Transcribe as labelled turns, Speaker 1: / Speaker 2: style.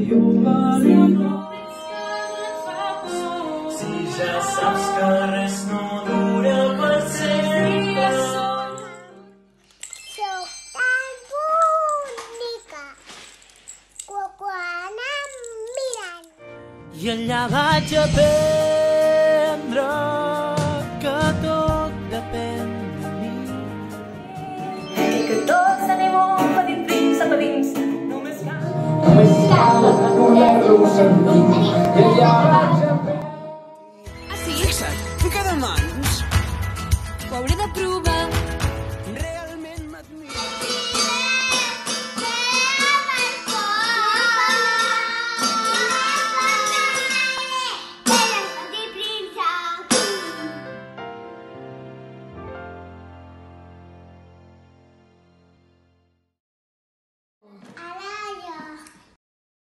Speaker 1: Si ja saps que res no dura per sempre.
Speaker 2: Soc tan bonica quan em miren.
Speaker 1: I allà vaig aprendre que tot depèn de mi.
Speaker 3: I que tots tenim un petit príncep a dins. Només cal
Speaker 4: poder-ho sentir. I allà vaig